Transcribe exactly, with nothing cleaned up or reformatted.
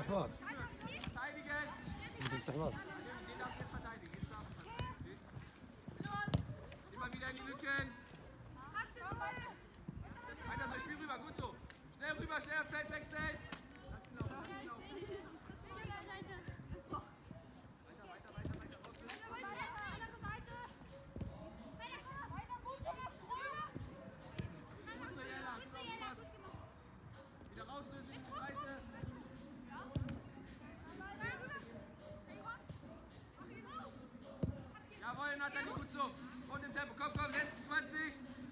doch wahr. Verteidigen! Das ist doch wahr. Den darfst du jetzt verteidigen. Jetzt darfst du verteidigen. Immer wieder in die Lücken. Weiter so, spiel rüber, gut so. Schnell rüber, schnell aufs Feld wechseln. Wieder rauslösen in die Breite. Jawohl, Nathalie, gut so. Und im Tempo, komm, komm, letzten zwanzig.